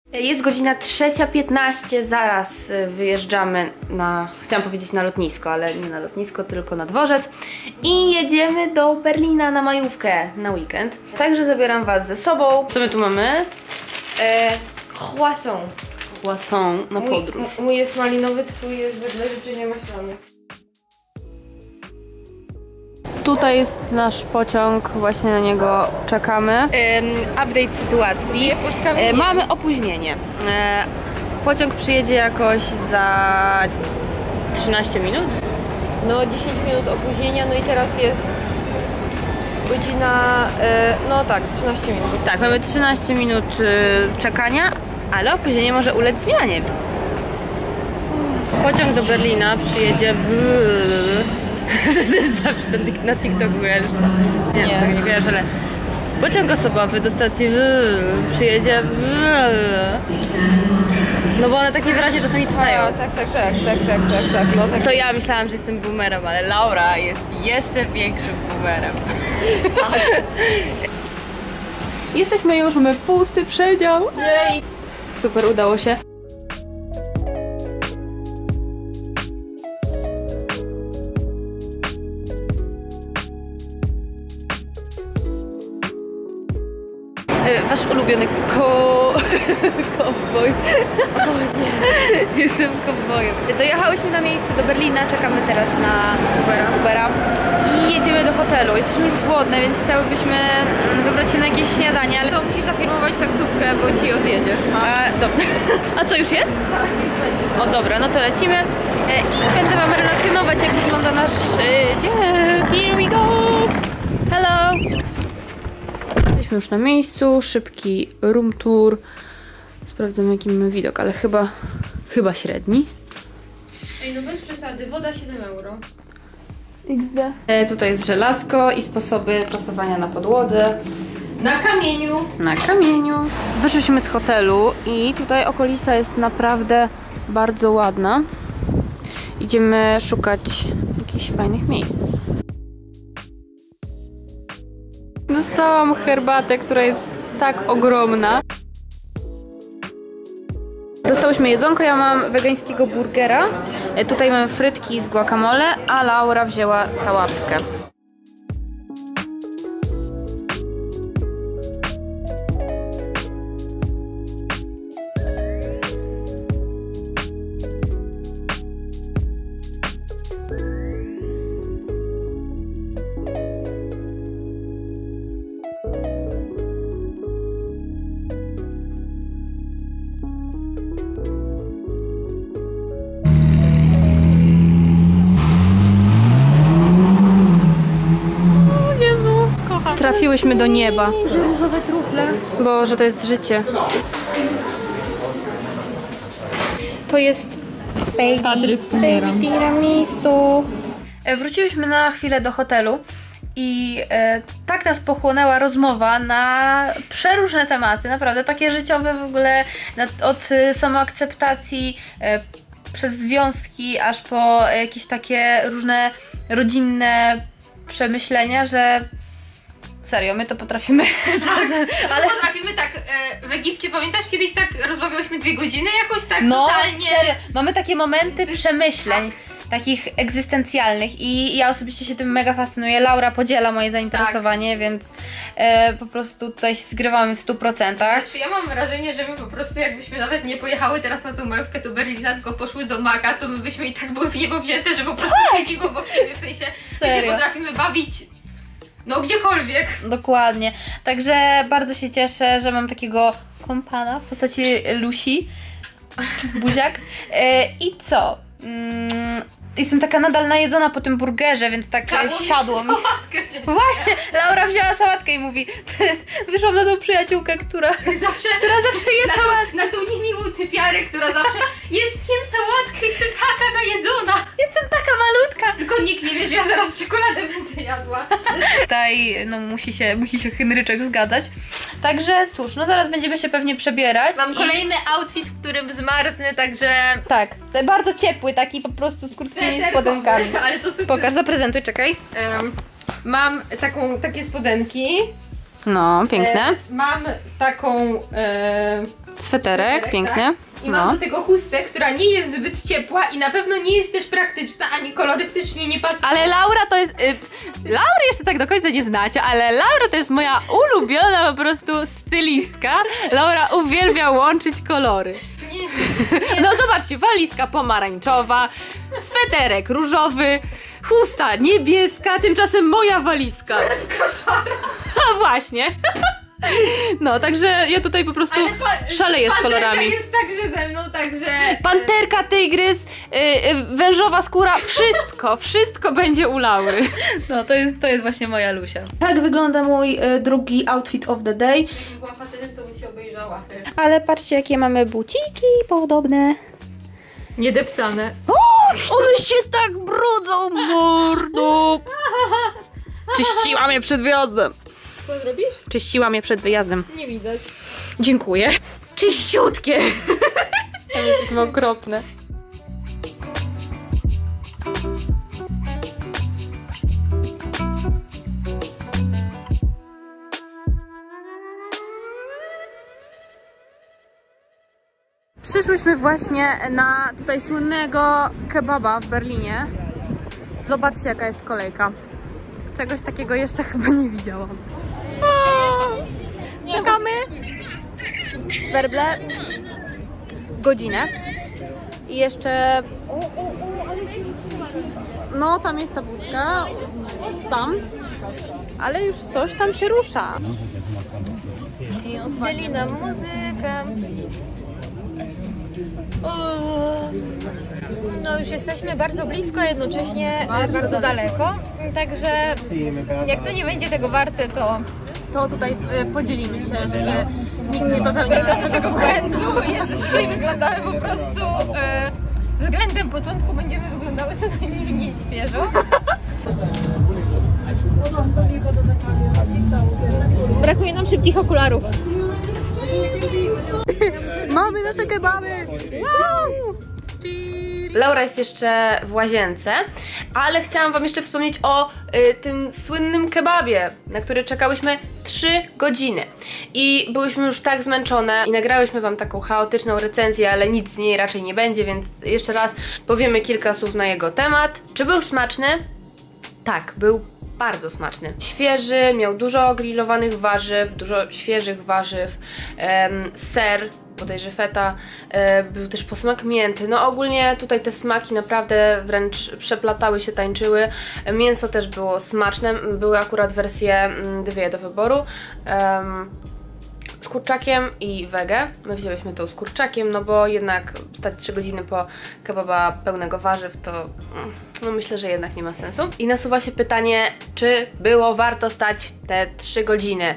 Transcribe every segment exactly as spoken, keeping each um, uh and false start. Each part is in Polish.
Jest godzina trzecia piętnaście, zaraz wyjeżdżamy na, chciałam powiedzieć na lotnisko, ale nie na lotnisko, tylko na dworzec i jedziemy do Berlina na majówkę, na weekend. Także zabieram was ze sobą. Co my tu mamy? E, croissant. Croissant na podróż. Mój, mój jest malinowy, twój jest wedle życzenia maślany. Tutaj jest nasz pociąg, właśnie na niego czekamy. Um, update sytuacji. E, mamy opóźnienie. E, pociąg przyjedzie jakoś za trzynaście minut. No dziesięć minut opóźnienia, no i teraz jest godzina, e, no tak, trzynaście minut. Tak, mamy trzynaście minut e, czekania, ale opóźnienie może ulec zmianie. Pociąg do Berlina przyjedzie w... na TikToku kojarzę. Nie, nie. Tego nie kojarzę, ale pociąg osobowy do stacji w przyjedzie w... No bo one tak niewyraźnie czasami czytają. A, tak, tak, tak, tak, tak, tak, tak, no tak. To ja myślałam, że jestem boomerem, ale Laura jest jeszcze większym boomerem. Jesteśmy już, mamy pusty przedział. Jej. Super, udało się. Wasz ulubiony ko... kowboj. O nie. Jestem kowbojem. Dojechałyśmy na miejsce do Berlina, czekamy teraz na Ubera. Ubera i jedziemy do hotelu. Jesteśmy już głodne, więc chciałybyśmy wybrać się na jakieś śniadanie, ale... To musisz afirmować taksówkę, bo ci odjedzie. A, dobra. A co, już jest? O dobra, no to lecimy i będę wam relacjonować, jak wygląda nasz dzień. Here we go! Hello! Jesteśmy już na miejscu, szybki room tour. Sprawdzam, jaki mamy widok, ale chyba, chyba średni. Ej, no bez przesady, woda siedem euro. iks de. E, tutaj jest żelazko i sposoby prasowania na podłodze. Na kamieniu. Na kamieniu. Wyszliśmy z hotelu i tutaj okolica jest naprawdę bardzo ładna. Idziemy szukać jakichś fajnych miejsc. Dostałam herbatę, która jest tak ogromna. Dostałyśmy jedzonko, ja mam wegańskiego burgera. Tutaj mamy frytki z guacamole, a Laura wzięła sałatkę. Trafiłyśmy do nieba. Różowe trufle. Boże, to jest życie. To jest Patryk baby tiramisu. Wróciłyśmy na chwilę do hotelu i e, tak nas pochłonęła rozmowa na przeróżne tematy, naprawdę takie życiowe w ogóle, na, od samoakceptacji e, przez związki, aż po jakieś takie różne rodzinne przemyślenia, że serio, my to potrafimy. Tak, ale potrafimy tak, e, w Egipcie, pamiętasz, kiedyś tak rozmawiałyśmy dwie godziny jakoś tak no, totalnie... Serio. Mamy takie momenty przemyśleń, tak. Takich egzystencjalnych i ja osobiście się tym mega fascynuję. Laura podziela moje zainteresowanie, tak. Więc e, po prostu tutaj się zgrywamy w stu procentach. Znaczy ja mam wrażenie, że my po prostu jakbyśmy nawet nie pojechały teraz na tą majówkę do Berlina, tylko poszły do Maka, to my byśmy i tak były w niebo wzięte, że po prostu siedzimy obok siebie, w sensie my się potrafimy bawić no gdziekolwiek. Dokładnie. Także bardzo się cieszę, że mam takiego kompana w postaci Lusi. Buziak. E, I co? Mm, jestem taka nadal najedzona po tym burgerze, więc tak Kadu siadło mi. Właśnie, Laura wzięła sałatkę i mówi, wyszłam na tą przyjaciółkę, która zawsze, która zawsze je sałatkę. Na, na tą niemiłą typiarę, która zawsze jest, jem sałatkę, jestem taka najedzona. Jestem taka malutka. Tylko nikt nie wie, że ja zaraz czekoladę będę jadła. Tutaj no musi się, musi się Henryczek zgadzać. Także cóż, no zaraz będziemy się pewnie przebierać. Mam i... kolejny outfit, w którym zmarznę, także... Tak, bardzo ciepły, taki po prostu z krótkimi spodenkami. Ale to super. Pokaż, zaprezentuj, czekaj. Um, mam taką, takie spodenki. No, piękne. E, mam taką... E, sweterek, sweterek, piękny. Tak? I mam no. do tego chustę, która nie jest zbyt ciepła i na pewno nie jest też praktyczna, ani kolorystycznie nie pasuje. Ale Laura to jest... Y, Laury jeszcze tak do końca nie znacie, ale Laura to jest moja ulubiona po prostu stylistka. Laura uwielbia łączyć kolory. Nie, nie. No zobaczcie, walizka pomarańczowa, sweterek różowy, chusta niebieska, tymczasem moja walizka. Koszara. A właśnie. No, także ja tutaj po prostu pa, szaleję z kolorami. jest także ze mną, także... Panterka, tygrys, yy, yy, wężowa skóra, wszystko, wszystko będzie u Laury. No, to jest, to jest właśnie moja Lusia. Tak wygląda mój yy, drugi outfit of the day. Jakbym była facetem, to bym się obejrzała. Ale patrzcie, jakie mamy buciki podobne. Niedeptane. O, one się tak brudzą, mordo. Czyściłam je przed wyjazdem. Co zrobisz? Czyściłam je przed wyjazdem. Nie widać. Dziękuję. Czyściutkie. Tam jesteśmy okropne. Przyszłyśmy właśnie na tutaj słynnego kebaba w Berlinie. Zobaczcie, jaka jest kolejka. Czegoś takiego jeszcze chyba nie widziałam. Czekamy werble godzinę i jeszcze no tam jest ta budka tam, ale już coś tam się rusza i odpali nam muzykę. No już jesteśmy bardzo blisko, a jednocześnie bardzo, bardzo daleko. Także jak to nie będzie tego warte, to... To tutaj y, podzielimy się, żeby nikt nie popełniał naszego błędu. Jesteśmy i wyglądamy po prostu e, względem początku będziemy wyglądały co najmniej nieświeżo. Brakuje nam szybkich okularów. Mamy nasze kebaby! Wow! Laura jest jeszcze w łazience, ale chciałam wam jeszcze wspomnieć o y, tym słynnym kebabie, na który czekałyśmy trzy godziny i byłyśmy już tak zmęczone i nagrałyśmy wam taką chaotyczną recenzję, ale nic z niej raczej nie będzie, więc jeszcze raz powiemy kilka słów na jego temat. Czy był smaczny? Tak, był bardzo smaczny. Świeży, miał dużo grillowanych warzyw, dużo świeżych warzyw, em, ser, bodajże feta, e, był też posmak mięty. No ogólnie tutaj te smaki naprawdę wręcz przeplatały się, tańczyły. Mięso też było smaczne, były akurat wersje dwie do wyboru. Um, z kurczakiem i wege. My wzięłyśmy to z kurczakiem, no bo jednak stać trzy godziny po kebaba pełnego warzyw, to no myślę, że jednak nie ma sensu. I nasuwa się pytanie, czy było warto stać te trzy godziny?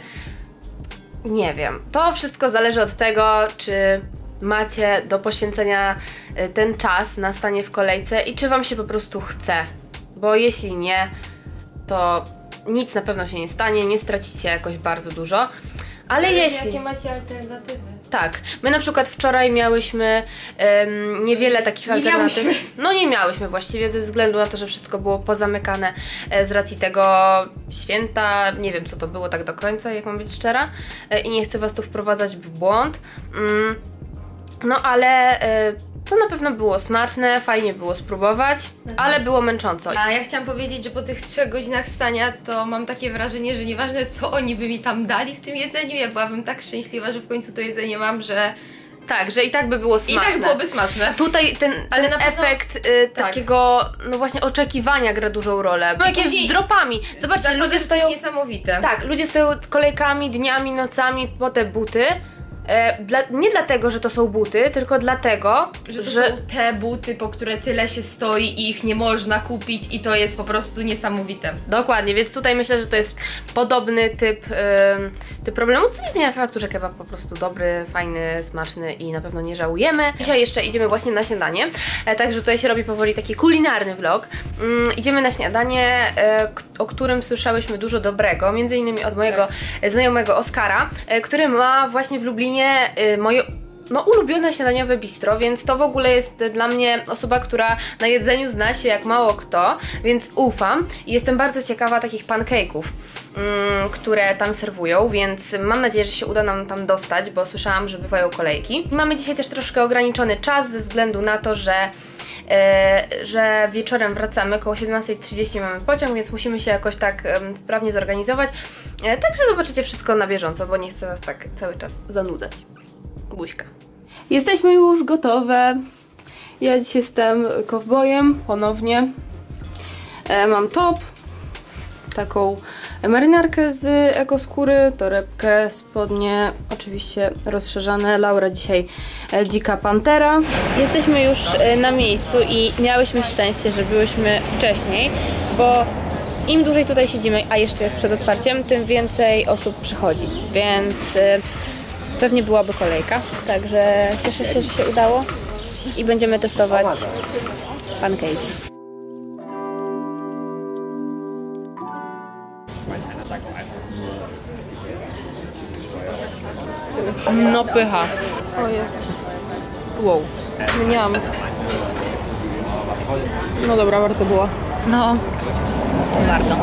Nie wiem. To wszystko zależy od tego, czy macie do poświęcenia ten czas na stanie w kolejce i czy wam się po prostu chce. Bo jeśli nie, to nic na pewno się nie stanie, nie stracicie jakoś bardzo dużo. Ale, Ale jeśli... Jakie macie alternatywy? Tak. My na przykład wczoraj miałyśmy um, niewiele takich nie alternatyw. Miałyśmy. No nie miałyśmy właściwie ze względu na to, że wszystko było pozamykane e, z racji tego święta. Nie wiem, co to było tak do końca, jak mam być szczera. E, I nie chcę was tu wprowadzać w błąd. Mm, no ale... E, to na pewno było smaczne, fajnie było spróbować, mhm. ale było męcząco. A ja chciałam powiedzieć, że po tych trzech godzinach stania to mam takie wrażenie, że nieważne co oni by mi tam dali w tym jedzeniu, ja byłabym tak szczęśliwa, że w końcu to jedzenie mam, że... Tak, że i tak by było smaczne. I tak byłoby smaczne. Tutaj ten, ale ten na pewno... efekt y, tak. takiego, no właśnie oczekiwania gra dużą rolę. No jak jest z dropami. Zobaczcie, ludzie stoją... niesamowite. Tak, ludzie stoją kolejkami, dniami, nocami po te buty. E, dla, nie dlatego, że to są buty, tylko dlatego, że to że są te buty, po które tyle się stoi i ich nie można kupić i to jest po prostu niesamowite. Dokładnie, więc tutaj myślę, że to jest podobny typ, yy, typ problemu, co nie zmienia faktu, że kebab po prostu dobry, fajny, smaczny i na pewno nie żałujemy. Dzisiaj jeszcze idziemy właśnie na śniadanie, e, także tutaj się robi powoli taki kulinarny vlog. Yy, idziemy na śniadanie, yy, o którym słyszałyśmy dużo dobrego, między innymi od mojego tak. znajomego Oskara, yy, który ma właśnie w Lublinie Yy, moje no, ulubione śniadaniowe bistro, więc to w ogóle jest dla mnie osoba, która na jedzeniu zna się jak mało kto, więc ufam i jestem bardzo ciekawa takich pancake'ów, mm, które tam serwują, więc mam nadzieję, że się uda nam tam dostać, bo słyszałam, że bywają kolejki. Mamy dzisiaj też troszkę ograniczony czas ze względu na to, że Yy, że wieczorem wracamy, koło siedemnastej trzydzieści mamy pociąg, więc musimy się jakoś tak yy, sprawnie zorganizować. Yy, także zobaczycie wszystko na bieżąco, bo nie chcę was tak cały czas zanudzać. Buźka. Jesteśmy już gotowe. Ja dziś jestem kowbojem, ponownie. Yy, mam top, taką marynarkę z ekoskóry, torebkę, spodnie, oczywiście rozszerzane. Laura dzisiaj e, dzika pantera. Jesteśmy już e, na miejscu i miałyśmy szczęście, że byłyśmy wcześniej, bo im dłużej tutaj siedzimy, a jeszcze jest przed otwarciem, tym więcej osób przychodzi, więc e, pewnie byłaby kolejka. Także cieszę się, że się udało i będziemy testować pancake. No pycha. Ojej. Wow. Nie mam. No dobra, warto było. No. Warto.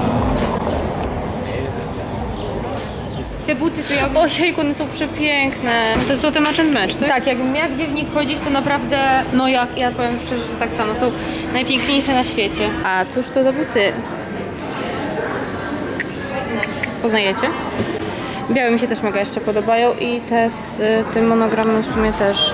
Te buty to ja... Ojejku, one są przepiękne. To są te match and match, tak? Tak, jakbym miała gdzie w nich chodzić, to naprawdę... No ja, ja powiem szczerze, że tak samo. Są najpiękniejsze na świecie. A cóż to za buty? Poznajecie? Białe mi się też mega jeszcze podobają i te z y, tym monogramem w sumie też.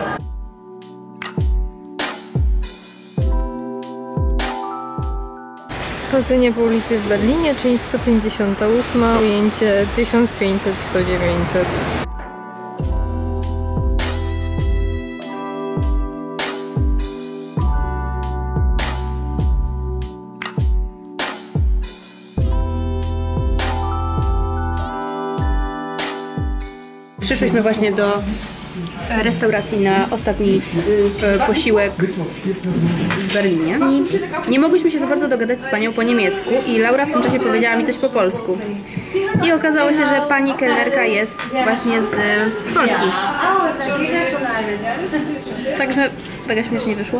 Chodzenie po ulicy w Berlinie, część sto pięćdziesiąt osiem, ujęcie tysiąc pięćset sto dziewięćset. Przyszłyśmy właśnie do restauracji na ostatni y, posiłek w Berlinie. I nie mogłyśmy się za bardzo dogadać z panią po niemiecku i Laura w tym czasie powiedziała mi coś po polsku. I okazało się, że pani kelnerka jest właśnie z Polski. Także mega śmiesznie wyszło.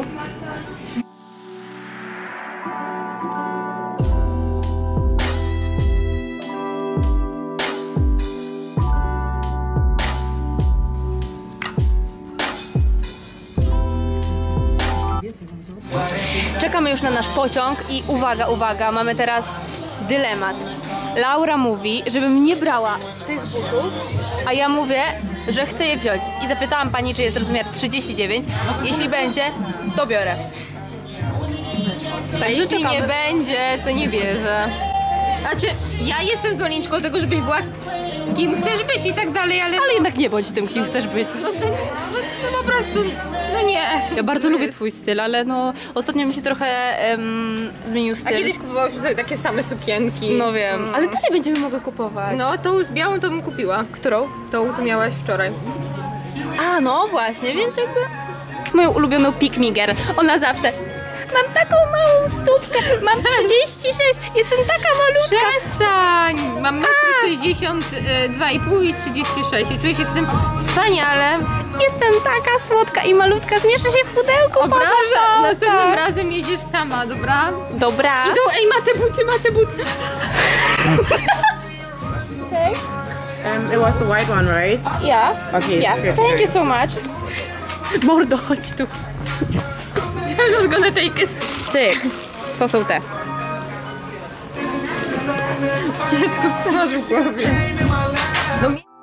Czekamy już na nasz pociąg i uwaga, uwaga, mamy teraz dylemat. Laura mówi, żebym nie brała tych butów, a ja mówię, że chcę je wziąć. I zapytałam pani, czy jest rozmiar trzydzieści dziewięć. Jeśli będzie, to biorę. Tak, jeśli czekamy. Nie będzie, to nie bierze. Znaczy, ja jestem zwolenniczką tego, żebyś była kim chcesz być i tak dalej, ale... Ale jednak nie bądź tym, kim chcesz być. No, no, no, no po prostu, no nie. Ja bardzo lubię twój styl, ale no ostatnio mi się trochę um, zmienił styl. A kiedyś kupowałyśmy sobie takie same sukienki. No wiem, mm. ale dalej będziemy mogły kupować. No, tą z białą to bym kupiła. Którą? Tą, co miałaś wczoraj. A, no właśnie, więc jakby... Moją ulubioną Pick Me Girl. Ona zawsze... Mam taką małą stópkę, mam trzydzieści sześć, jestem taka malutka. Przestań! Mam metr sześćdziesiąt dwa i pół i trzydzieści sześć i czuję się w tym wspaniale. Jestem taka słodka i malutka, zmieszczę się w pudełku. Dobra, że następnym razem jedziesz sama, dobra? Dobra. I tu, ej, ma te buty, ma te buty. Okay. Um, it was the white one, right? Yeah. Okay. Yeah. Good, Thank good. you so much. Mordo, chodź tu. I'm not gonna take it. Cyk. To są te. Dziecko, co masz w głowie? No,